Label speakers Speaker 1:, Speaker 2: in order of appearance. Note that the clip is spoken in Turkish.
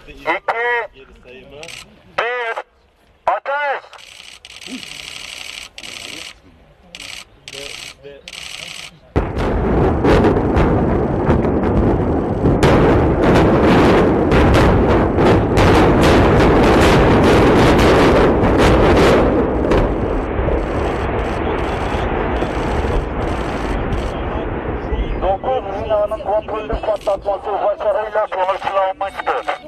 Speaker 1: Geri sayımı. 1. Ateş! Ve binanın kontrollü patlatması başarıyla sonuçlanmıştır.